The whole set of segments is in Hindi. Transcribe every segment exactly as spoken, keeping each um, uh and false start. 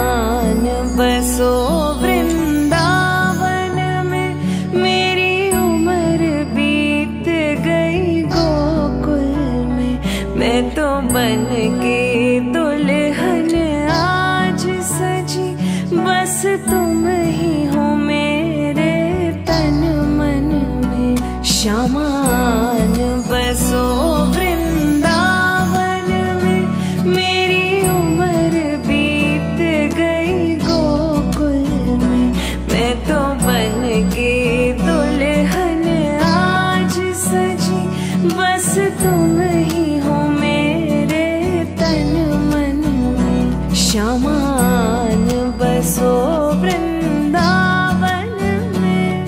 बसो वृंदावन में, मेरी उम्र बीत गई गोकुल में। मैं तो बन के दुल्हन आज सजी, बस तुम ही हो मेरे तन मन में। श्यामान बसो वृंदावन में, मेरी उम्र बीत गई गोकुल में। मैं तो बन के दुल्हन आज सजी, बस तुम ही हो मेरे तन मन में। श्यामान बसो वृंदावन में।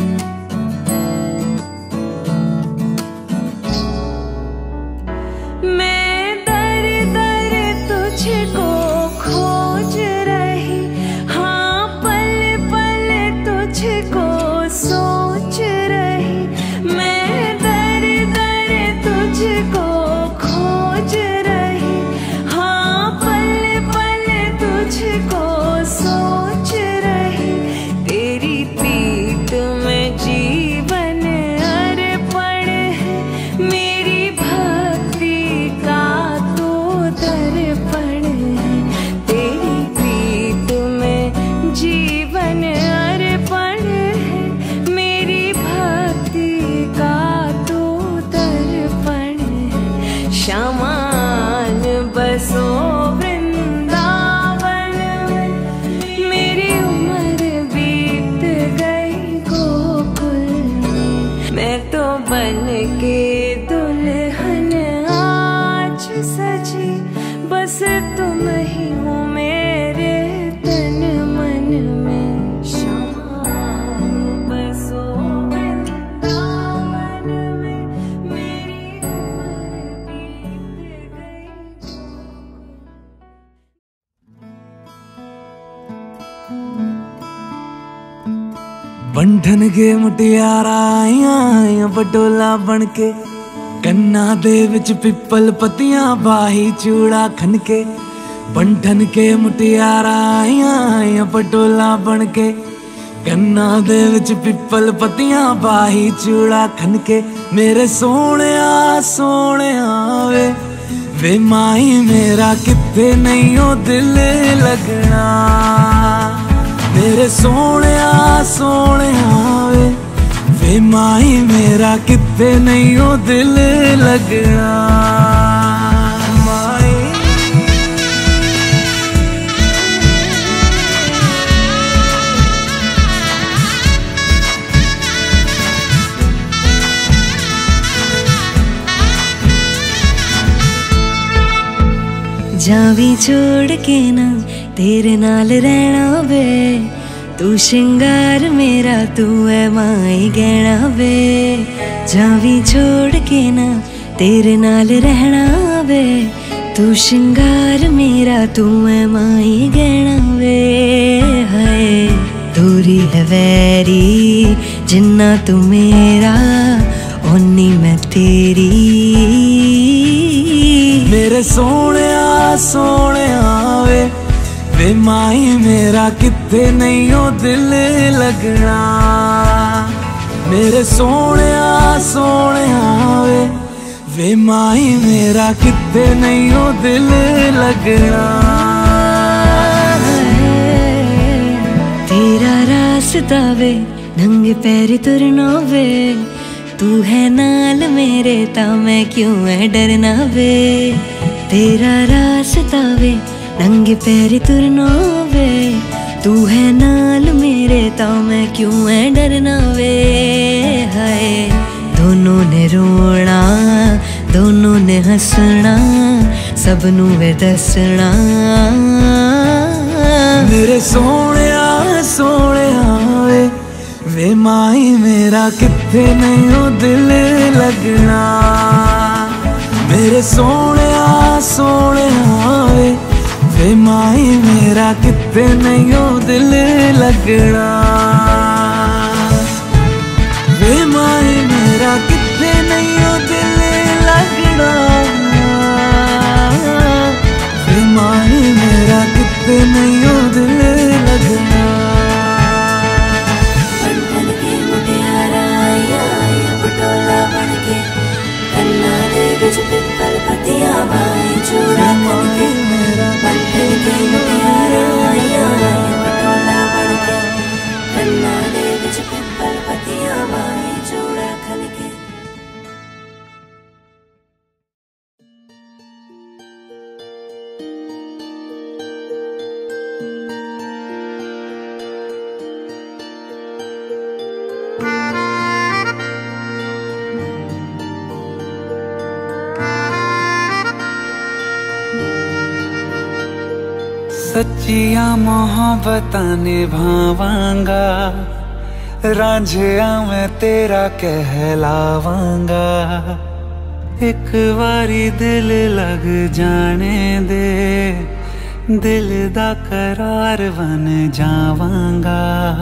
मैं दर दर तुझको खोज रही, हाँ पल पल तुझको सोच रही। मैं दर दर तुझको खोज रही, हाँ पल पल तुझको सोच रही। तेरी पीठ में जीवन अर्पण है, मेरी भक्ति का तो दर्पण है। तेरी पीठ में जीवन अर्पण है, मेरी भक्ति का तो दर्पण है। श्यामान बसो वृंदावन में, मेरी उम्र बीत गई गोकुल में। मैं तो बन के दुल्हन आज सजी, बस तुम ही हो मेरे तन मन में। श्यामान बसो वृंदावन में, मेरी उम्र बीत गई गोकुल। बंधन के मुटियारा आइयां बटोला बनके, कन्ना दे विच पिपल पतियां बाही चूड़ा खनके। बंधन के मुटियारा आइयां बटोला बनके, कन्ना दे विच पिपल पतियां बाही चूड़ा खनके। मेरे सोहणिया सोहणिया वे वे माई मेरा किथे नहीं ओ दिल लगना। मेरे सोहणिया सोहणिया वे वे माई मेरा किथे नहीं ओ दिल लगना। माई जावी छोड़ के ना तेरे नाल रहना वे, तू श्रृंगार मेरा तू है माई गहना वे। जावी छोड़ के ना तेरे नाल रहना वे, तू श्रृंगार मेरा तू है माई गहना वे। हाय दूरी है वैरी जिन्ना तू मेरा, ओनी मैं तेरी। मेरे सोहणिया सोहणिया वे वे माई मेरा किथे नहीं ओ दिल लगना। मेरे सोहणिया सोहणिया वे वे माई मेरा किथे नहीं ओ दिल लगना। तेरा रास्ता वे नंगे पैर तुरना वे, तू है नाल मेरे ता मैं क्यों है डरना वे। तेरा रास्ता वे नंगे पैर तुरना वे, तू है नाल मेरे ता मैं क्यों है डरना वे। हाय दोनों ने रोना दोनों ने हंसना, सबनू वे दसना। मेरे सोहणिया सोहणिया वे वे माई मेरा किथे नहीं ओ दिल लगना। मेरे सोहणिया सोहणिया वे वे माई मेरा किथे नहीं ओ दिल लगना। वे माई मेरा किथे नहीं ओ दिल लगना। वे माई मेरा किथे नहीं ओ दिल सच्चिया मोहब्बतां निभावांगा, रांझिया मैं तेरा कहलावांगा। एक बारी दिल लग जाने दे, दिल दा करार बन जावांगा।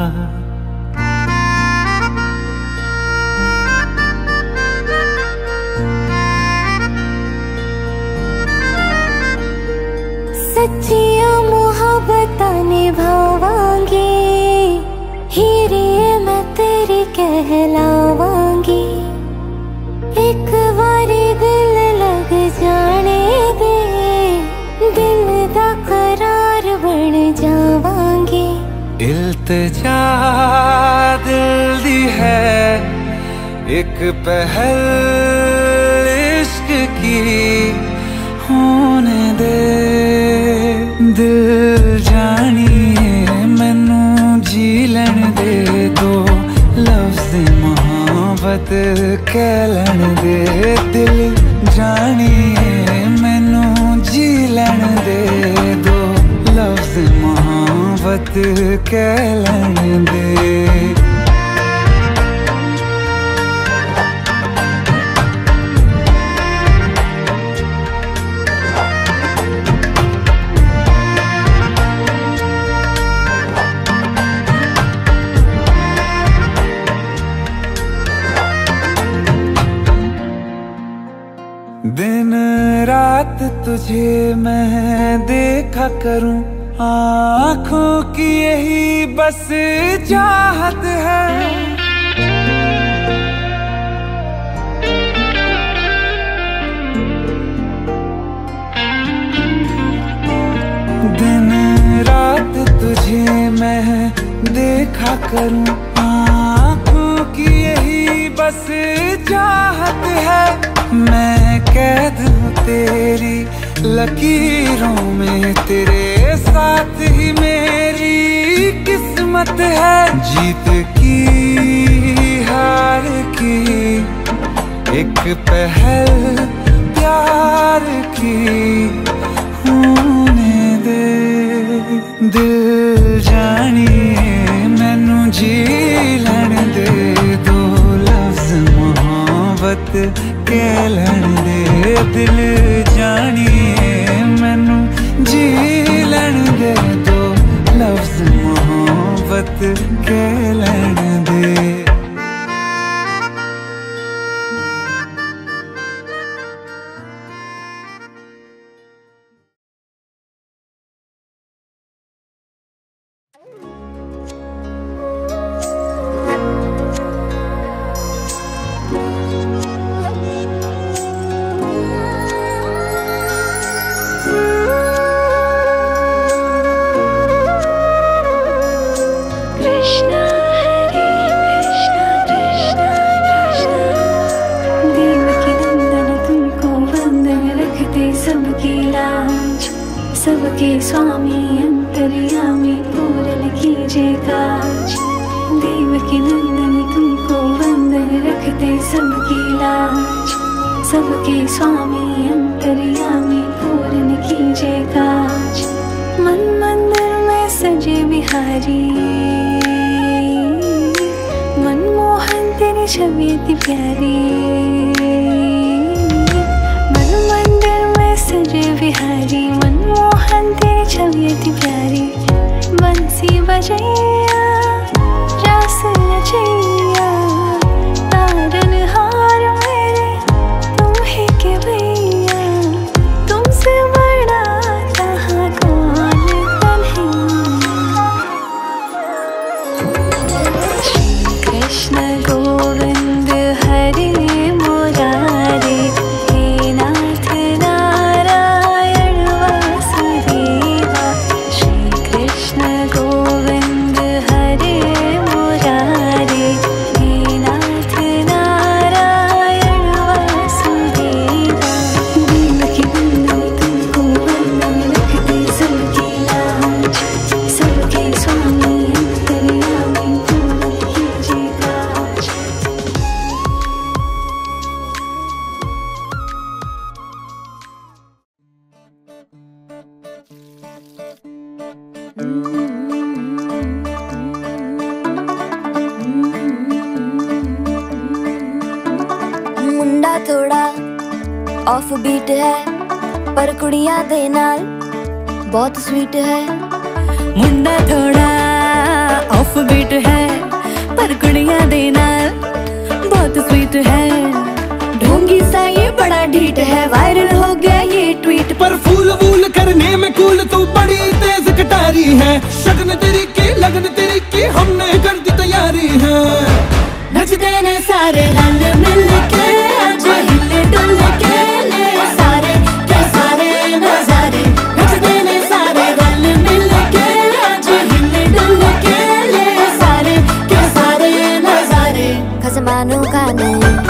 सच्चिया मोहब्बतां निभावांगी, हीरे मैं तेरी कहलावांगी। एक बारी दिल लग जाने दे, दिल दा करार बन जावांगी। इल्तिजा दिल दी है एक पहल इश्क की, होने दे दिल जानिए मैनू जी लैन दे। दो लफ्ज़ मोहब्बत कह लैन दे, दिल जानिए मैनू जी लैन दे। दो लफ्ज़ मोहब्बत कह लैन दे। दिन रात तुझे मैं देखा करूं, आँखों की यही बस चाहत है। दिन रात तुझे मैं देखा करूं, आँखों की यही बस चाहत है। मैं कैद हूँ तेरी लकीरों में, तेरे साथ ही मेरी किस्मत है। जीत की हार की एक पहल प्यार की, होने दे दिल जानिए मैनू जी लैन दे। दो लफ्ज़ मोहब्बत कह लैन दे, दिल जानिए मैनू जी लैन दे। दो लफ्ज़ मोहब्बत कह लैन दे। सबके स्वामी अंतर्यामी पूरन कीजिए काज। देवकी नंदन तुमको वंदन रखते सबकी लाज। सबके स्वामी अंतर्यामी पूरन कीजिए काज। मन मंदिर में सजे बिहारी, मनमोहन तेरी छवि इतनी प्यारी। मन मंदिर में सजे बिहारी, मनमोहन तेरी छवि इतनी प्यारी। बंसी बजैया रास रचैया, तारन हार मेरे तुम ही के भैया। तुमसे बड़ा कहाँ कौन कन्हैया। श्री कृष्ण गोविंद हरे मुरारे, हे नाथ नारायण वासुदेवा। श्री कृष्ण गोविंद ऑफ बीट है पर कुड़ियां दे नाल बहुत स्वीट है। मुंडा थोड़ा ऑफ बीट है पर कुड़ियां दे नाल बहुत स्वीट है। ढोंगी सा ये बड़ा ढीठ है, वायरल हो गया ये ट्वीट। पर फूल वूल करने में कूल तू बड़ी तेज कटारी है। शगन तेरी की लगन तेरी की हमने कर दी तैयारी है। नचते ने सारे रंग मिल के आज हिले डुल के ले सारे के सारे नजारे। नचते ने सारे रंग मिल के आज हिले डुल के ले सारे के सारे नजारे। खसमानू खाने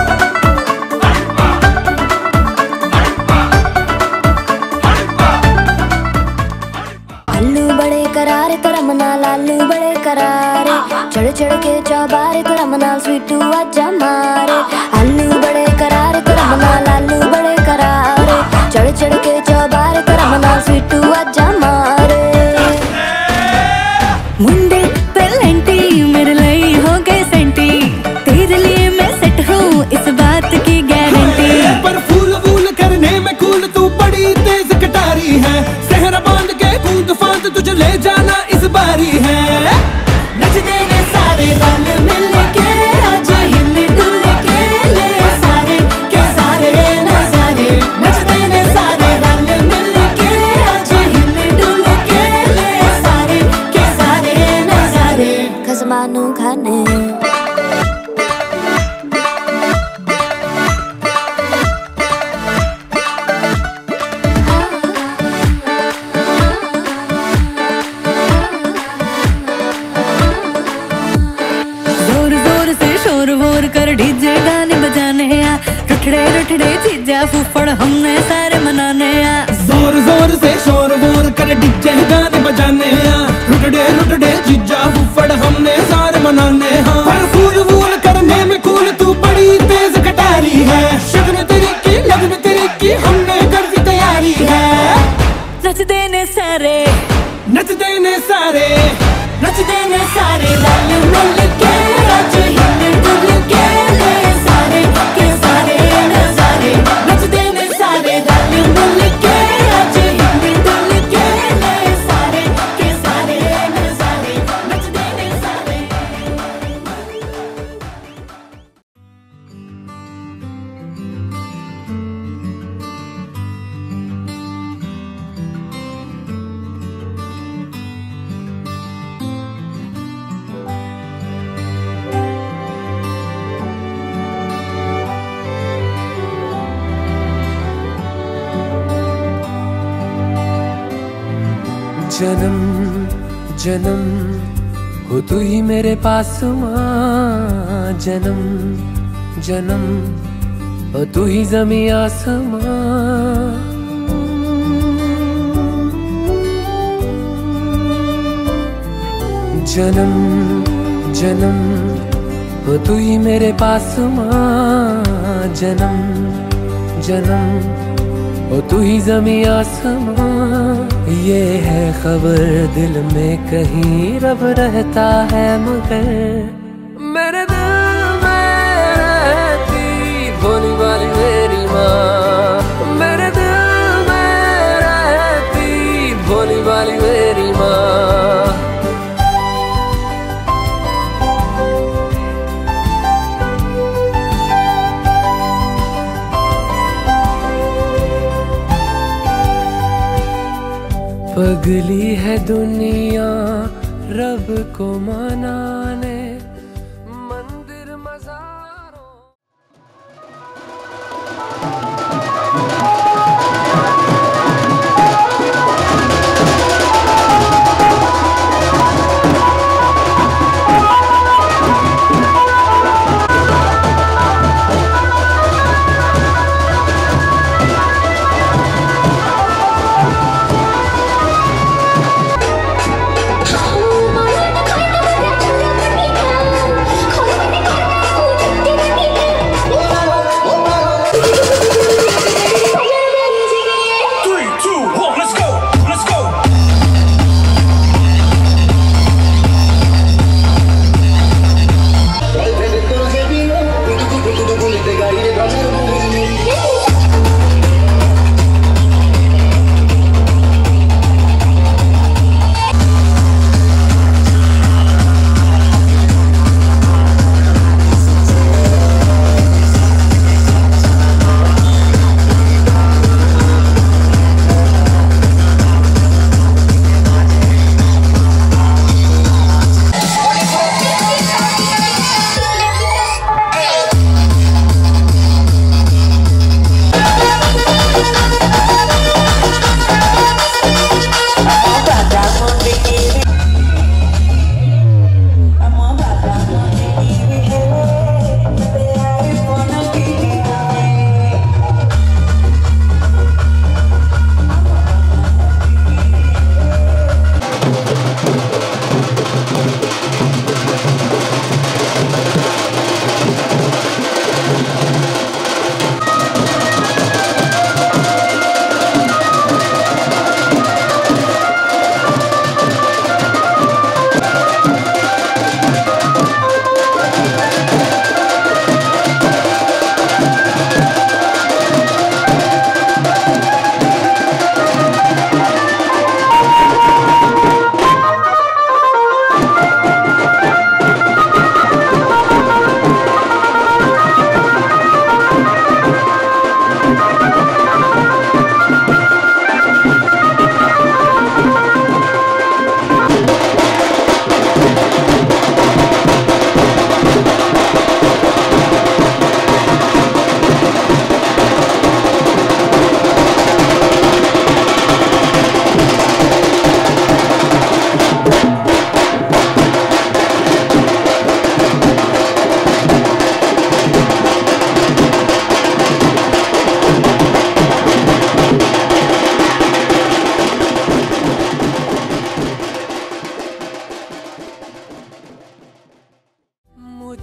आलू बड़े करारे करम नाल आलू बड़े करारे। चढ़ चढ़ के चौबारे करम नाल स्वीटू आजा मारे। आलू बड़े करारे करम नाल आलू बड़े करारे। चढ़ चढ़ के चौबारे करम नाल स्वीटू आजा मारे। मुंडे पेलेंटी मेरे लिए हो गए सेंटी, तेरे लिए मैं सेट हूँ इस बात की गारंटी। पर फूल वूल करने में कूल तू बड़ी तेज कटारी है। सहरा बांध के कूद फांद तुझे ले जाना इस बारी है। नचते ने सारे रंग मिल के आज हिले डुल के ले सारे के सारे नजारे। नचते ने सारे रंग मिल के आज हिले डुल के ले सारे के सारे नजारे। खसमानू खाने कर डीजे गाने बजाने आ, रुठड़े रुठड़े चीजा फूफड़ हमने सारे मनाने आ। जोर जोर से शोर वोर कर डीजे गाने बजाने आ, रुठड़े रुठड़े चीजा फूफड़ हमने सारे मनाने हैं। पर फूल वूल करने में कूल तू बड़ी तेज कटारी है। शगन तेरी की लगन तेरी की हमने कर दी तैयारी है। नचते ने सारे नचते ने सारे नचते ने सारे रंग मिल के आज हिले डुल के ले सारे के सारे नजारे। नचते ने सारे रंग मिल के आज हिले डुल के ले सारे के सारे नजारे। नचते ने सारे जन्म जन्म हो तू ही मेरे पास माँ। जन्म जन्म हो तू ही ज़मीं आसमां। जन्म जन्म हो तू ही मेरे पास माँ। जन्म जन्म ओ तू ही ज़मीं आसमां। ये है खबर दिल में कहीं रब रहता है मगर मेरे दिल में रहती भोली वाली मेरी माँ। मेरे दिल में रहती भोली वाली मेरी माँ। पगली है दुनिया रब को मनाने मंदिर मज़ारों। Oh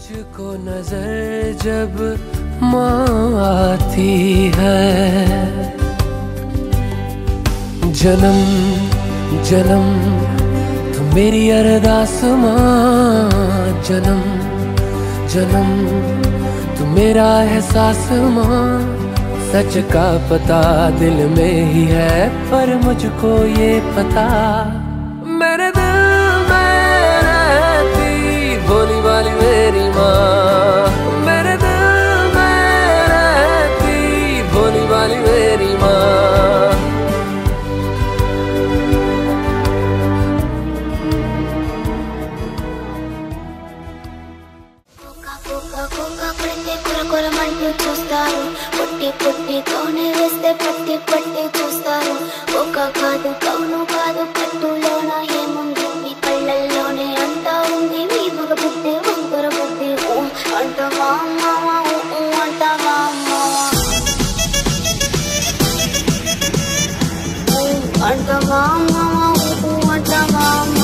तुझको नजर जब माँ आती है, जन्म जन्म तू मेरी अरदास माँ, जन्म जन्म तू मेरा एहसास माँ। सच का पता दिल में ही है, पर मुझको ये पता मेरे दिल में रहती भोली वाली मेरी माँ, मेरे दिल में रहती भोली वाली मेरी माँ। చూస్తారు పుట్టి పుట్టితోనే వేస్తే పట్టి పట్టి చూస్తారు. ఒక కాదు కౌను కాదు కట్టులోన ఏముంది మీ కళ్ళల్లోనే అంతా ఉంది. మీ మగ బుద్ధి వంకర బుద్ధి అంట మామ అంట మామ అంట మామ అంట మామ.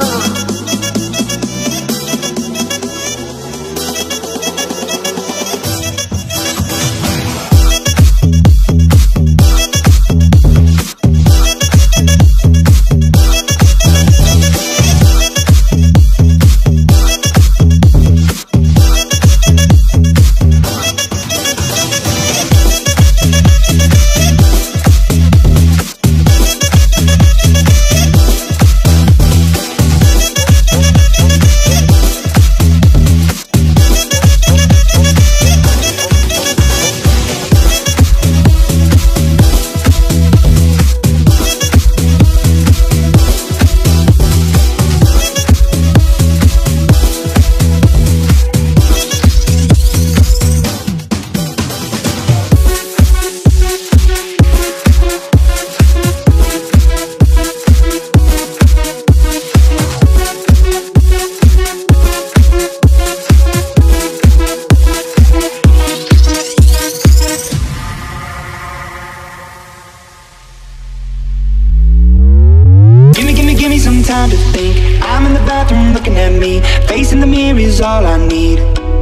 Time to think. I'm in the bathroom looking at me. Facing the mirror is all I need.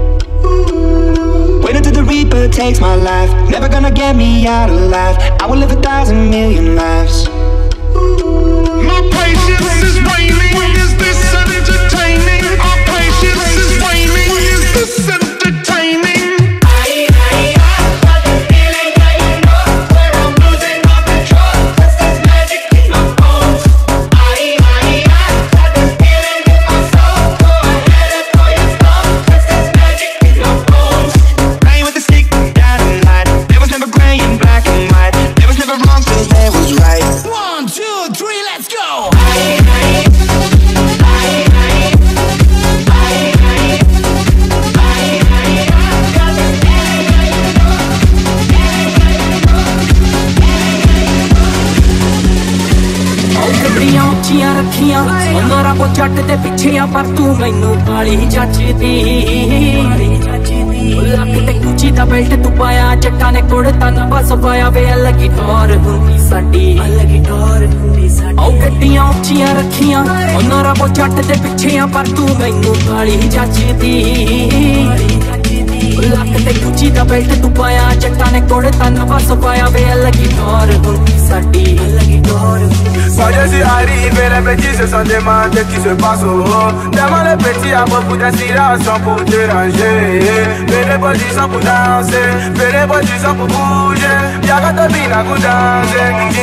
Wait until the Reaper takes my life. Never gonna get me out alive. I will live a thousand million lives. My patience is waning. Is this entertaining? Our patience is waning. Is this entertaining? ਉਹਨਾਂ ਰੱਬ ਜੱਟ ਦੇ ਪਿੱਛੇ ਆ ਪਰ ਤੂੰ ਮੈਨੂੰ ਕਾਲੀ ਜੱਜਦੀ। ਲੱਕ ਤੇ ਕੁਚੀ ਦਾ ਬੈਲਟ ਤੂੰ ਪਾਇਆ, ਜੱਟਾਂ ਨੇ ਕੁੜਤਾ ਨਾ ਬਸ ਪਾਇਆ ਵੇ। ਅਲੱਗੀ ਟੌਰ ਹੁੰਦੀ ਸਾਡੀ, ਅਲੱਗੀ ਟੌਰ ਹੁੰਦੀ ਸਾਡੀ। ਉਹ ਗੱਡੀਆਂ ਉੱਚੀਆਂ ਰੱਖੀਆਂ ਉਹਨਾਂ ਰੱਬ ਜੱਟ ਦੇ ਪਿੱਛੇ ਆ ਪਰ ਤੂੰ ਮੈਨੂੰ ਕਾਲੀ ਜੱਜਦੀ। ਲੱਕ ਤੇ ਕੁਚੀ ਦਾ ਬੈਲਟ ਤੂੰ ਪਾਇਆ, ਜੱਟਾਂ ਨੇ ਕੁੜਤਾ ਨਾ ਬਸ ਪਾਇਆ ਵੇ। ਅਲੱਗੀ ਟੌਰ ਹੁੰਦੀ ਸਾਡੀ, ਅਲੱਗੀ ਟੌਰ ਹੁੰਦੀ। Quand je suis arrivé, les petits se sont demandés qui se passe au haut. Devant les petits, à beaucoup d'inspiration pour déranger. Fais les petits sans pour danser, fais les petits sans pour bouger. Y'a qu'à te bina pour danser.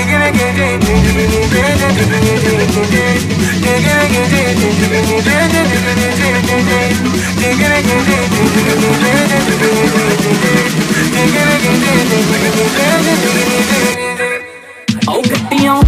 Oh, ਗੱਡੀਆਂ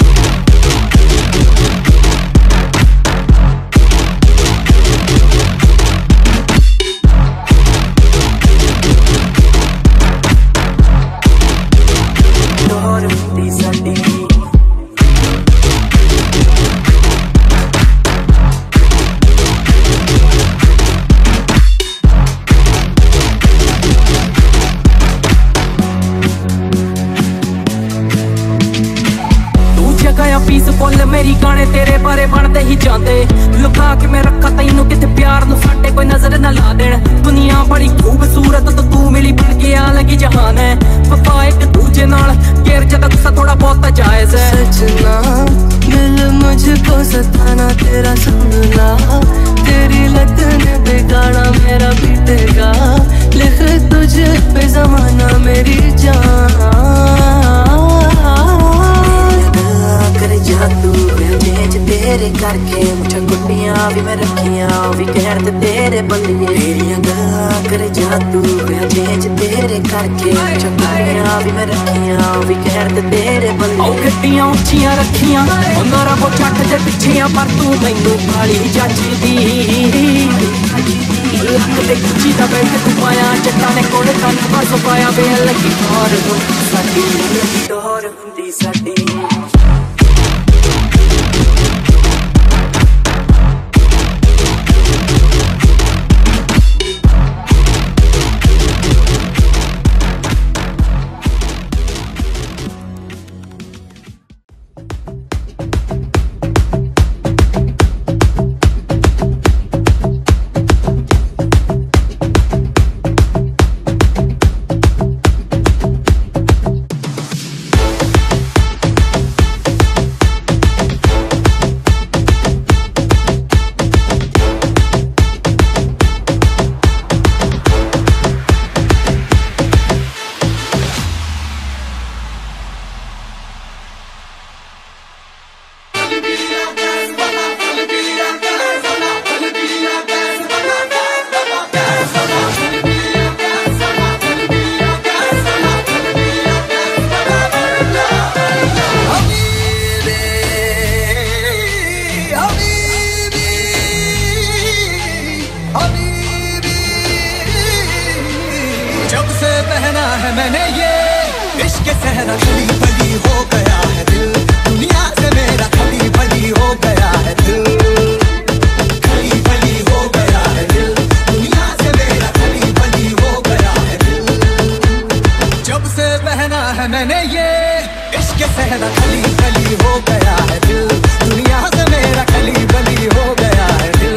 पीस फुल मेरी गाने तेरे बारे बनते ही जाते। लुका के मैं रखा तैनू किते प्यार नू साडे कोई नजर ना ला देण। जहान है। वफा एक दूजे नाल गिर जदा गुस्सा थोड़ा बहुत जायज है। सजना दिल मुझको सताना तेरा सुनना, तेरी लत ने बिगाड़ा मेरा बीतेगा, लिख तुझ पे जमाना मेरी जान। कर जा तू भेज तेरे करके मुझे गुड्डियां भी मैं रखियां भी कहर ते तेरे बंदिए तेरियां गल्लां कर जा तू भेज तेरे करके मुझे गुड्डियां भी मैं रखियां भी कहर ते तेरे बंदिए। ओ गड्डियां उच्चियां रखियां उन्हां रबो जट दे पिछियां पर तू मैनू भाली जचदी। लक ते गुच्ची दा बेल्ट तू पाया जट्टां ने कोल तन बस पाया वे लगी डोर हुंदी साडी, लगी डोर हुंदी साडी। मैंने ये इश्क सहरा खली बली हो गया है दिल, दुनिया से मेरा खली बली हो गया है दिल, खली बली हो गया है दिल, दुनिया से मेरा खली बली हो गया है दिल। जब से पहना है मैंने ये इश्क सहरा खली बली हो गया है दिल, दुनिया से मेरा खली बली हो गया है दिल।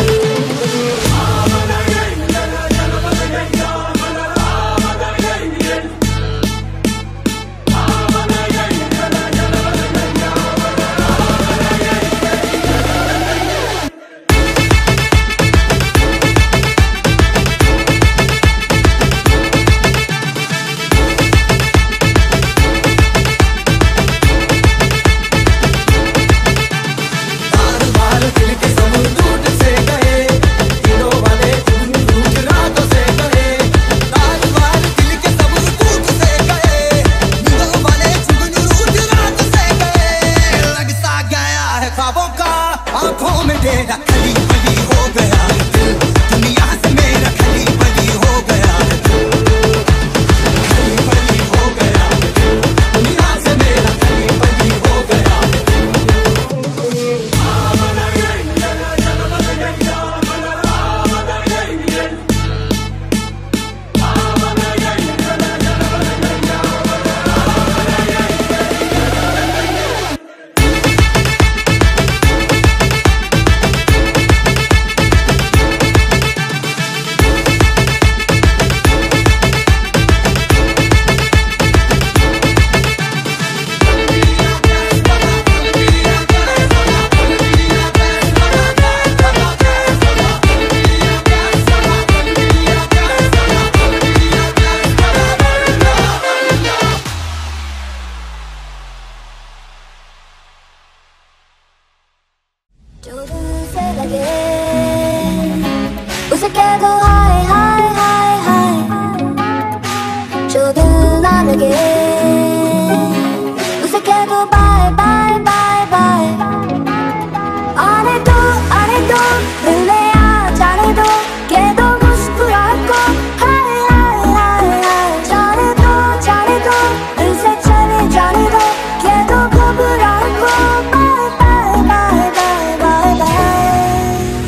उसे कह दो हाय हाय हाय हाय, जो दिल ना लगे उसे कह दो बाय बाय बाय बाय। आने दो आने दो दिल में आ जाने दो, कह दो मुस्कुराहट को हाय हाय हाय हाय। जाने दो जाने दो दिल से चले जाने दो, कह दो घबराहट को bye bye bye bye bye bye.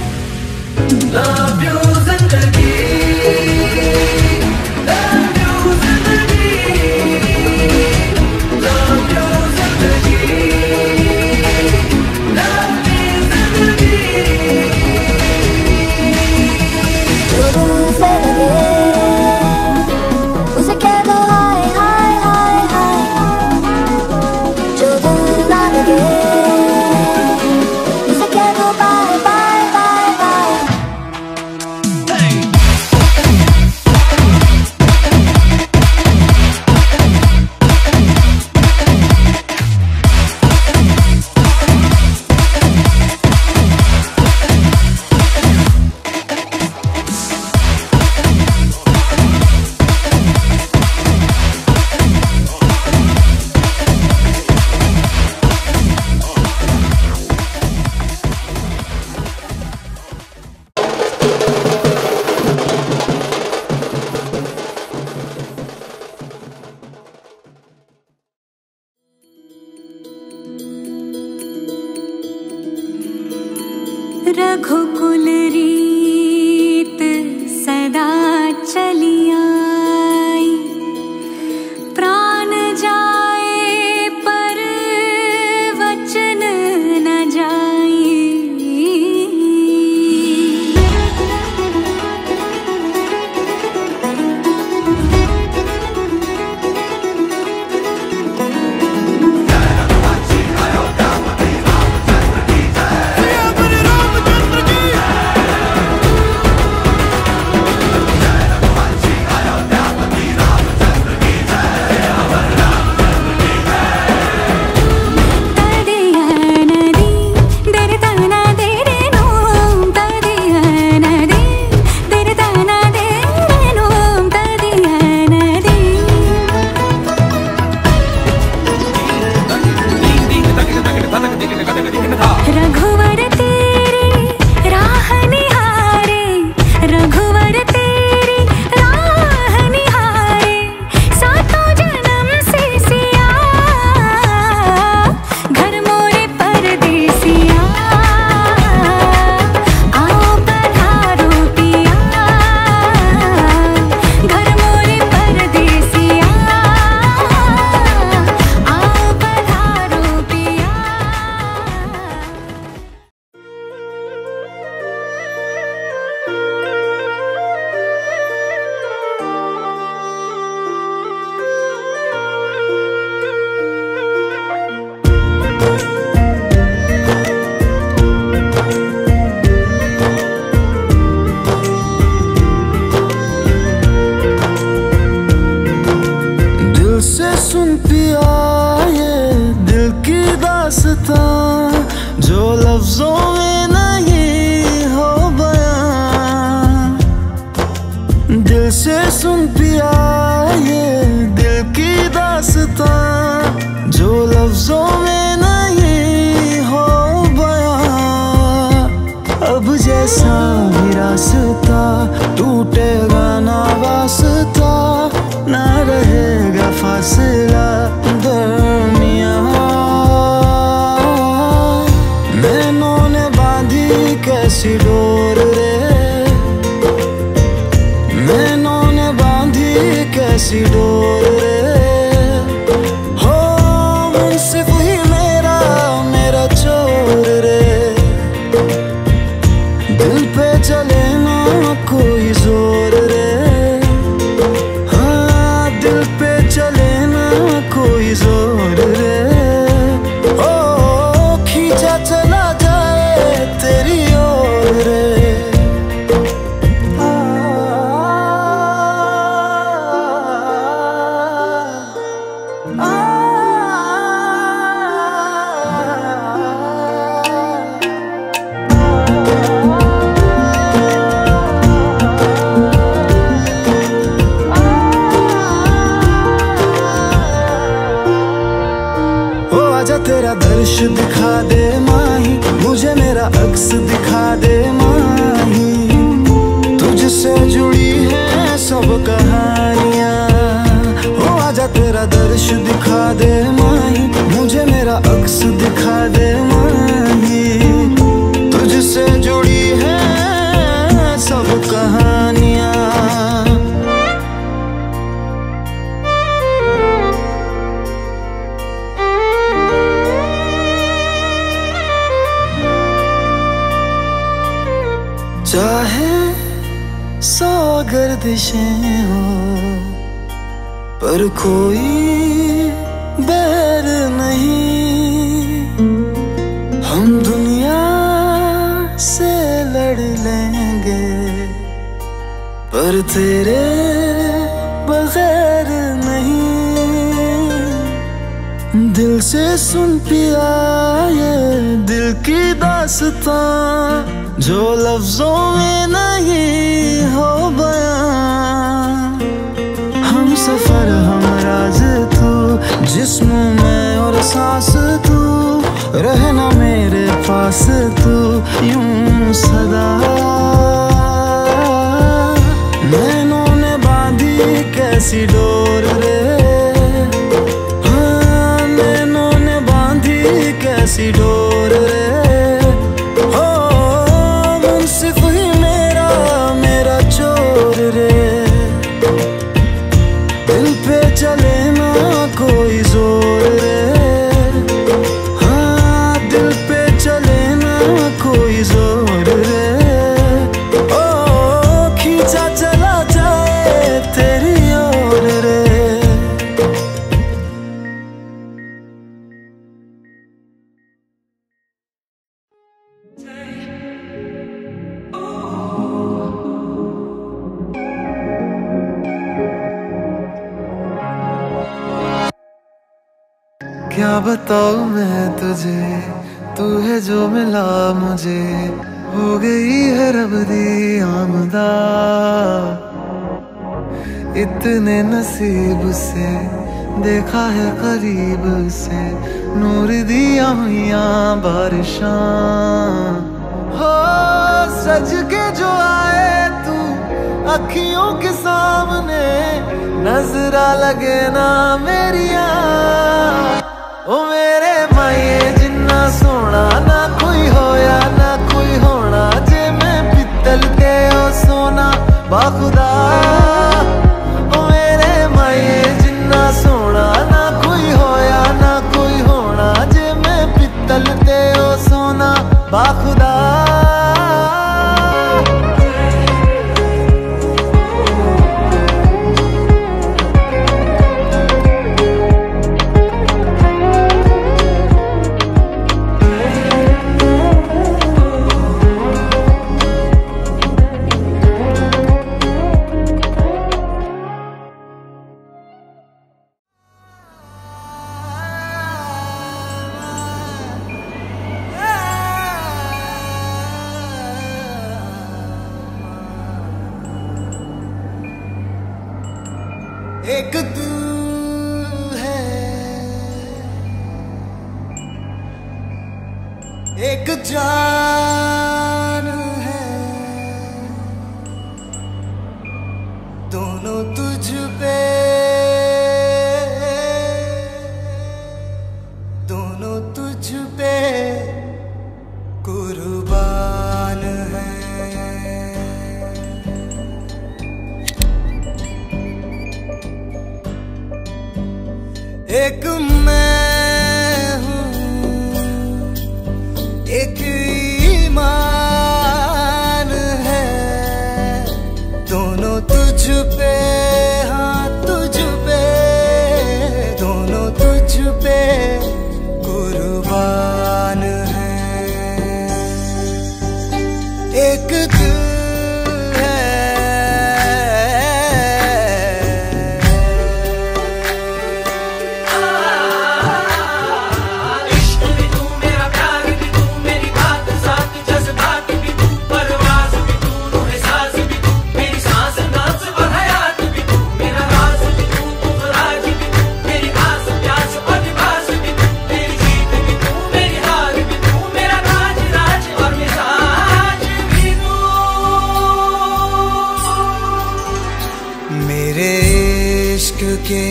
व्याकुल रीत सदा चली आई, प्राण जाए पर वचन न जाए। रघुवर तेरी राह निहारे, रघुवर तेरी राह निहारे, सातों जन्म से सिया, घर मोरे परदेसिया, आओ पधारो पिया, घर मोरे परदेसिया, आओ पधारो पिया। दिल से सुन पिया ये दिल की दास्तां, जो लफ्जों में नहीं हो बयां। दिल से सुन पिया ये दिल की दास्तां, जो लफ्जों में नहीं हो बयां। अब जैसा भी रास्ता टूटेगा ना वास्ता, ना रहेगा फासला दरमियां। नैनों ने बांधी कैसी डोर रे, नैनों ने बांधी कैसी डोर रे। हो मुंसिफ ही मेरा मेरा चोर रे, दिल पे चले ना कोई जोर रे। हाँ दिल पे चले ना कोई जोर रे। ओ खींचा चला जाए तेरी ओर रे। आ, आ, आ, आजा तेरा दर्श दिखा दे माही, मुझे मेरा अक्स दिखा दे माही। तुझसे जुड़ी है सब कहानियाँ। हो आजा तेरा दर्श दिखा दे माही, मुझे मेरा अक्स दिखा दे माही। तुझसे जुड़ी है सब कहानियाँ। चाहे सौ गर्दिशें हो पर कोई बैर नहीं। हम दुनिया से लड़ लेंगे पर तेरे बगैर नहीं। दिल से सुन पिया ये दिल की दास्तां, जो लफ्जों में नहीं हो बयां। हम सफर हम राज तू, जिस्म में और सांस तू, रहना मेरे पास तू यूं सदा। नैनों ने बांधी कैसी डोर रे, हाँ नैनों ने बांधी कैसी डोर रे। हो मुंसिफ क्या बताऊं मैं तुझे, तू है जो मिला मुझे, हो गई है रब दी आमदा। इतने नसीब से देखा है करीब से, नूर दिया हुआ बारिशां। हो सज के जो आए तू अखियों के सामने, नजरा लगे ना मेरिया। ओ मेरे माये जिन्ना सोना ना कोई होया ना कोई होना, जे मैं पित्तल ते ओ सोना बाखुदा। ओ मेरे माये जिन्ना सोना ना कोई होया ना कोई होना, जे मैं पित्तल ते ओ सोना बाखुदा। एक दिल है, एक जान है, दोनों तुझ पे, दोनों तुझ पे कुर्बान है। एक मैं हूँ, एक ईमान है, दोनों तुझ पे, हाँ तुझ पे, दोनों तुझ पे कुर्बान है। एक दिल के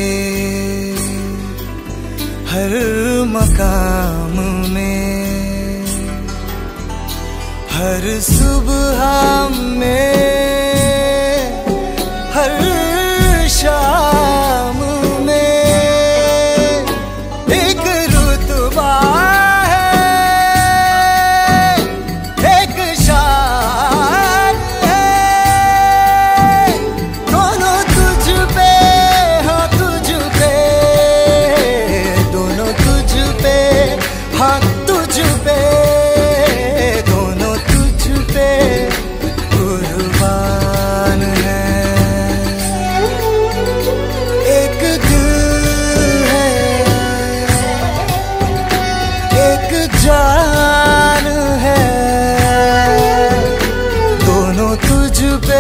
हर मकाम में, हर सुबह में, हर शाम में एक रुतबा है, एक शान है, दोनों तुझ पे, हाँ तुझ पे, दोनों तुझ पे कुर्बान है। एक दिल है, एक जान है, दोनों तुझ पे,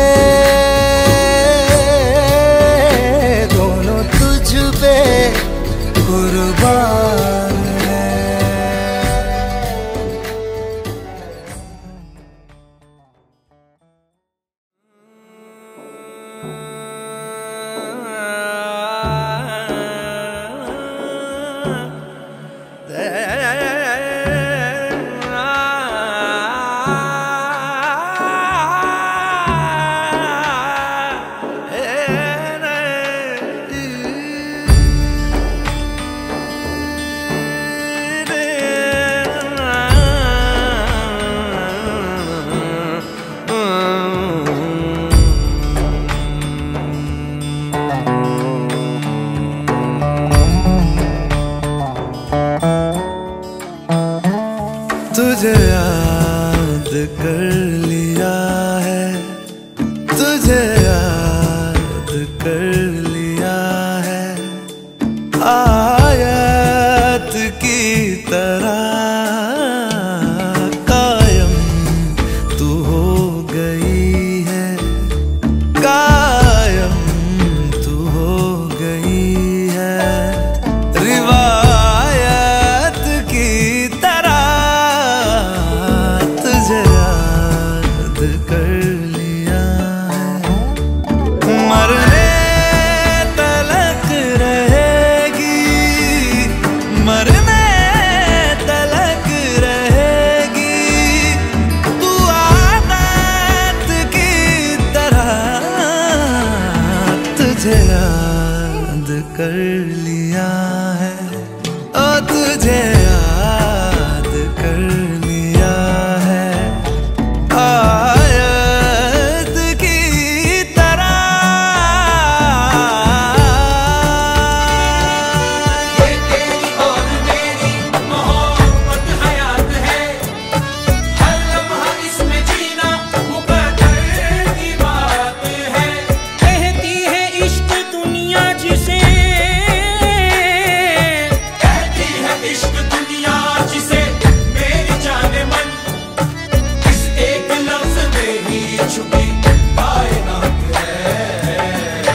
दोनों तुझ पे कुर्बान। कर लिया है। मरने तलक रहेगी, मरने तलक रहेगी तू आदत की तरह। तुझे याद कर लिया है, ओ तुझे याद कर लिया है आयत की तरह। ये तेरी और मेरी मोहब्बत हयात है, हर लम्हा इसमें जीना मुकद्दर की बात है। कहती है इश्क दुनिया जिसे, कहती है इश्क दुनिया जिसे मेरी जाने मन इस एक लफ्ज में ही छुपी कायनात है।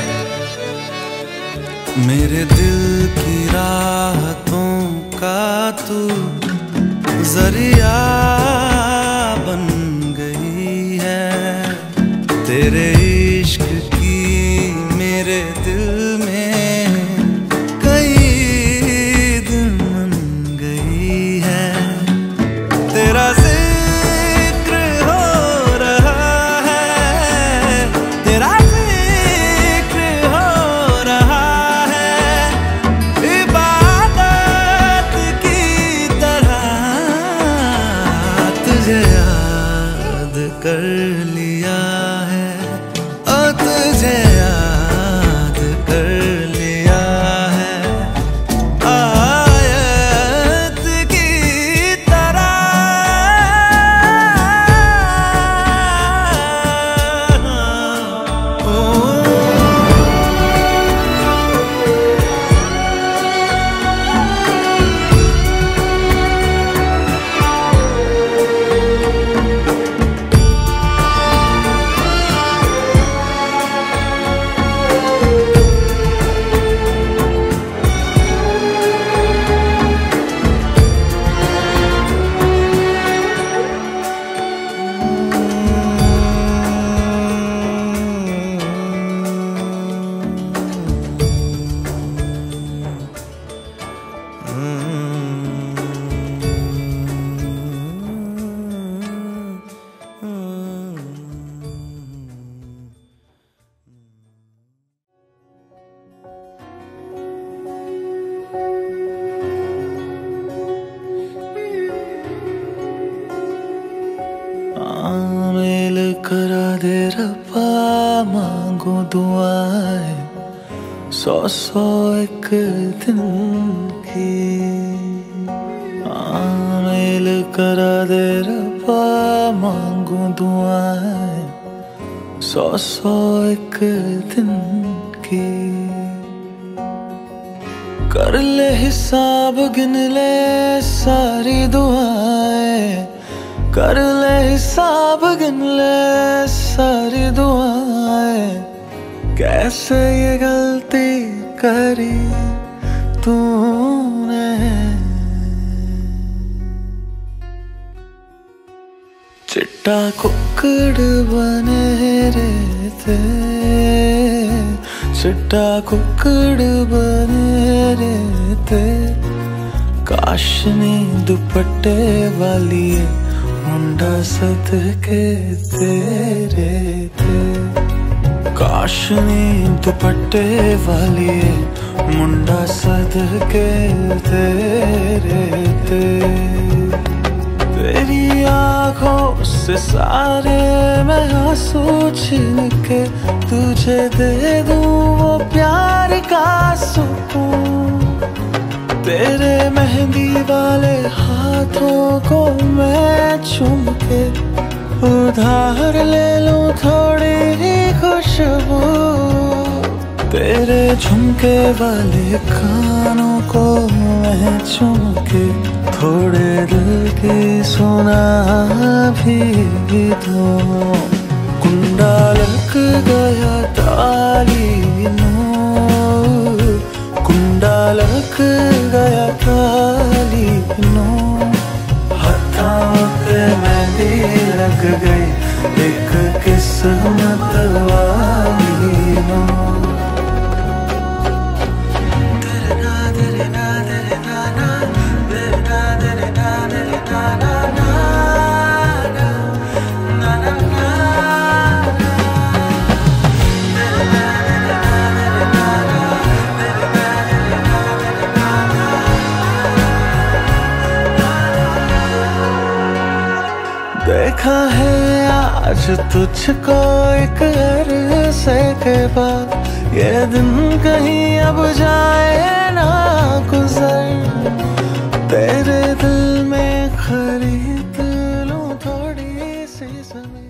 मेरे दिल की राहतों का तू जरिया बन गई है। तेरे इश्क की मेरे दिल में कई दिन बन गई है। तेरा जिक्र हो रहा है, तेरा जिक्र हो रहा है इबादत की तरह। तुझे याद कर लिया है, ओ तुझे याद कर लिया है आयत की तरह। आमिल करा दे रब्बा मांगो दुआएं सौ सौ एक दिन की। आमिल करा दे रब्बा मांगो दुआएं सौ सौ एक दिन की। कर ले हिसाब गिन ले सारी दुआएं, कर ले हिसाब गिन ले सारी दुआएं। कैसे ये गलती करी तूने, चिट्टा कुक्कड़ बने रहते, चिट्टा कुक्कड़ बने रहते। काशनी दुपट्टे वाली मुंडा सदके तेरे थे। काशनी दुपट्टे वाली मुंडा सदके तेरे थे। तेरी आंखों से सारे मैं आंसू छीन के तुझे दे दूं वो प्यार का सुकून। तेरे मेहंदी वाले हाथों को मैं चूम के उधार ले लूं थोड़ी ही खुशबू। तेरे झुमके वाले कानों को मैं चूम के थोड़े दिल की सुना भी दूं। कुंडा लग गया ताली नो, कुंडा लग गया ताली नो। हथों पे मेहंदी लग गई एक किस्मत वाली हो। देखा है आज तुझको एक अरसे के बाद, ये दिन कहीं अब जाए ना गुजर, तेरे दिल में खरीद लूं थोड़ी सी ज़मीन।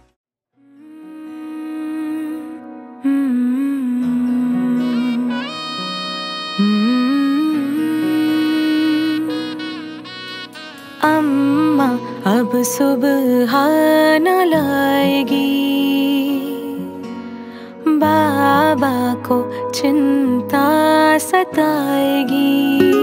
अम्मा अब सुबह न लाएगी, बाबा को चिंता सताएगी।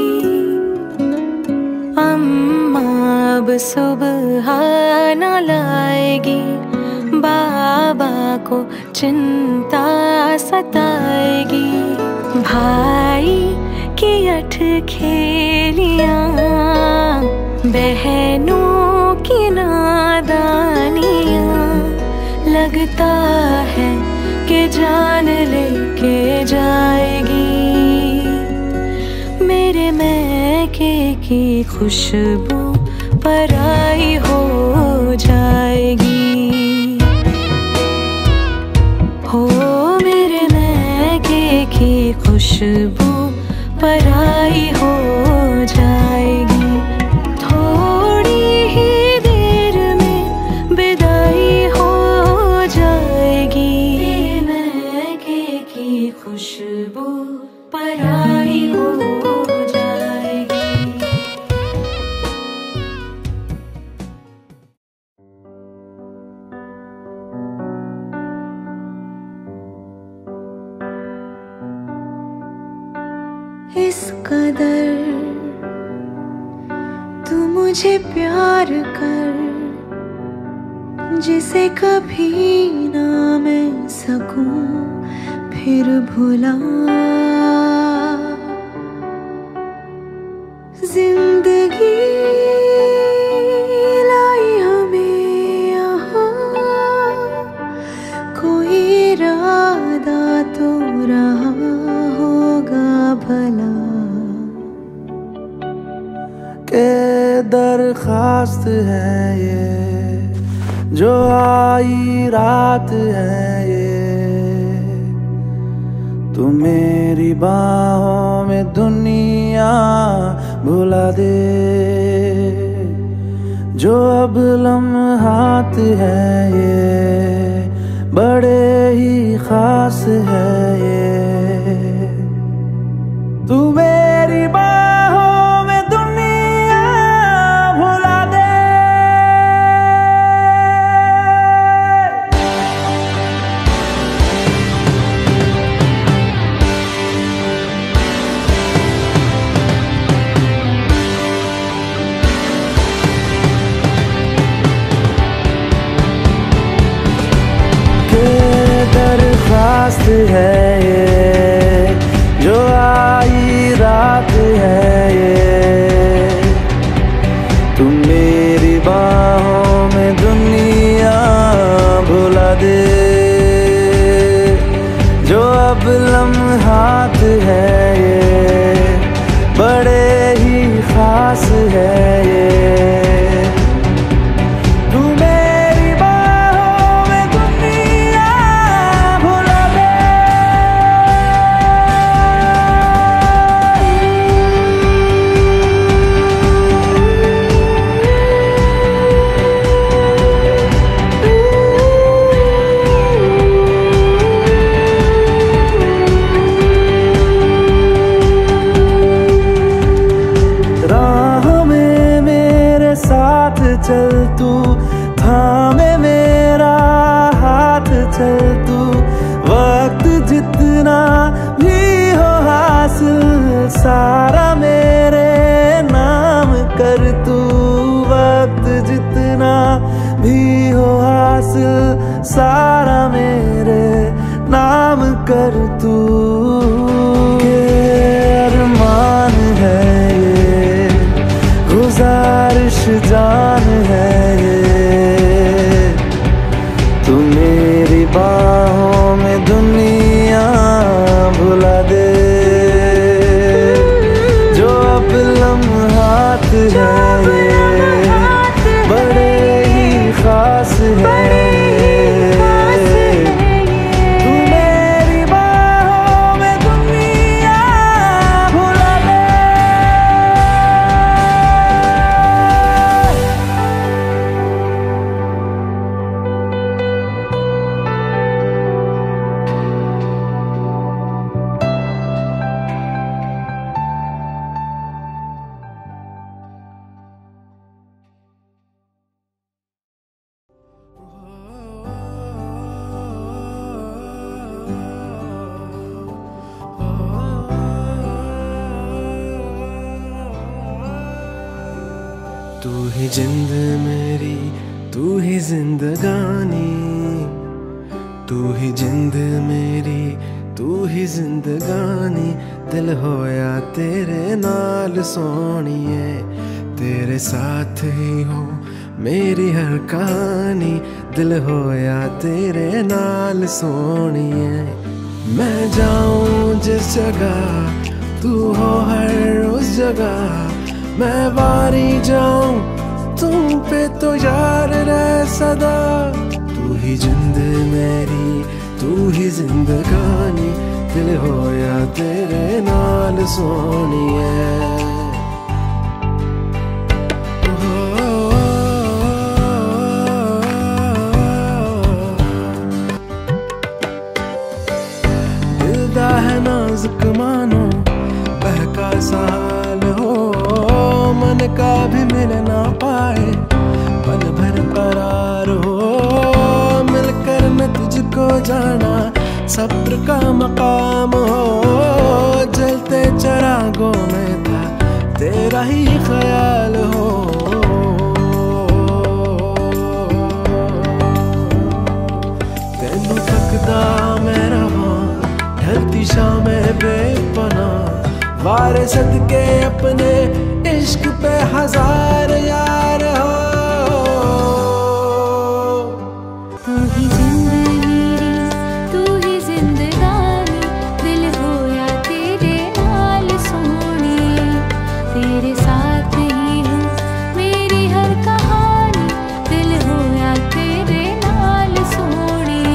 अम्मा अब सुबह न लाएगी, बाबा को चिंता सताएगी। भाई की अठ खेलियां, बहनों की नादानियां, लगता है कि जान लेके जाएगी। मेरे मैके की खुशबू पराई हो जाएगी। हो मेरे मैके की खुशबू पराई हो जाएगी। खुशबू पराई हो जाएगी। इस कदर तू मुझे प्यार कर, जिसे कभी ना मैं सकूं फिर भुला। जिंदगी लाई हमें यहाँ, कोई इरादा तो रहा होगा भला। के दरखास्त है ये जो आई रात है ये, तू मेरी बाहों में दुनिया भुला दे। जो अब लम्हात है ये बड़े ही खास है ये, तू मेरी बाहों में दुनिया भुला दे। दरखास्त है ये जो आई रात है ये, तू मेरी बाहों में दुनिया भुला दे। जो अब लम्हात है ये बड़े ही खास है ये, सारा मेरे नाम कर तू, अरमान है ये, गुजारिश जान है ये, तू मेरी बाहों में दुनिया भुला दे, जो अब लम्हात है ये बड़े ही खास है। तू ही जिंद मेरी, तू ही जिंदगानी, तू ही जिंद मेरी, तू ही जिंदगानी, दिल होया तेरे नाल सोनिए, तेरे साथ ही हो मेरी हर कहानी, दिल होया तेरे नाल सोनिए। मैं जाऊं जिस जगह तू हो हर उस जगह, मैं वारी जाऊं तुम पे तो यार रह सदा, तू ही जिंद मेरी, तू ही जिंदगानी, दिल होया तेरे नाल सोनिए। दिल दा है नाजुक मानो बहका साल हो, मन का भी मिल ना पाए पल भर करार हो, मिलकर मैं तुझको जाना सब्र का मकाम हो, जलते चरागों में था तेरा ही ख्याल हो, तेनू तकदा मैं रहा ढलती शामें बेपनाह, वारे सदके अपने इश्क पे हजार यार हो। तू ही जिंदगी, तू ही जिंदगानी, दिल होया तेरे नाल सोनिए, तेरे साथ ही हूँ मेरी हर कहानी, दिल होया तेरे नाल सोनिए।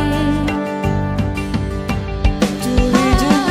तू ही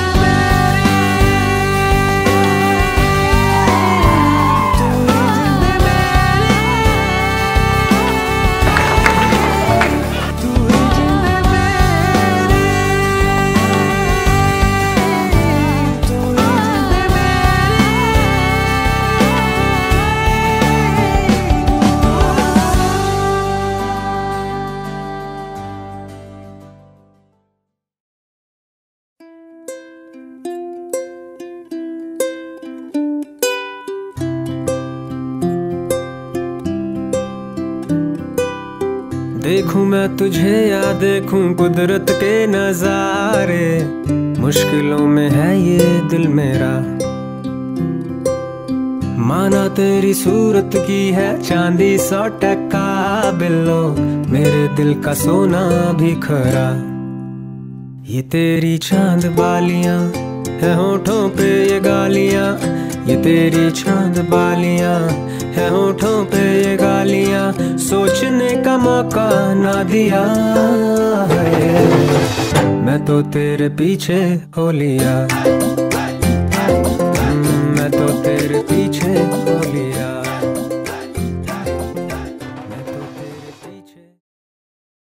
देखूं मैं तुझे या देखूं कुदरत के नजारे, मुश्किलों में है ये दिल मेरा, माना तेरी सूरत की है चांदी सौ टका बिल्लो, मेरे दिल का सोना भी खरा, ये तेरी चांद बालियां है होठों पे ये गालियां, ये तेरी चांद बालियां है होठों पे ये गालियां, सोचने का मौका ना दिया है, मैं तो तेरे पीछे हो लिया।